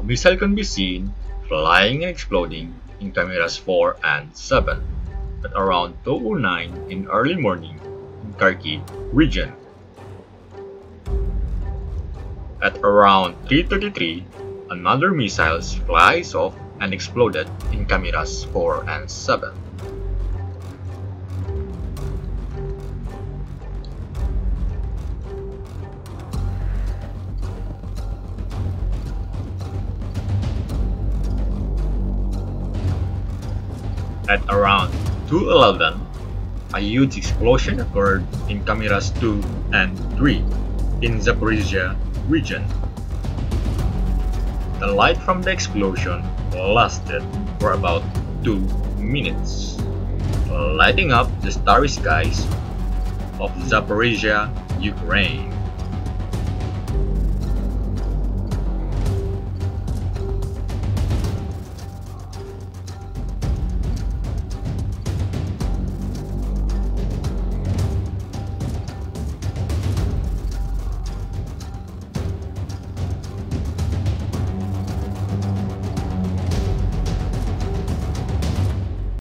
missile can be seen flying and exploding in cameras 4 and 7 at around 2:09 in early morning in Kharkiv Region. At around 3:33, another missile flies off and exploded in cameras 4 and 7. At around 2:11, a huge explosion occurred in cameras 2 and 3 in Zaporizhzhia Region. The light from the explosion lasted for about 2 minutes, lighting up the starry skies of Zaporizhzhia, Ukraine.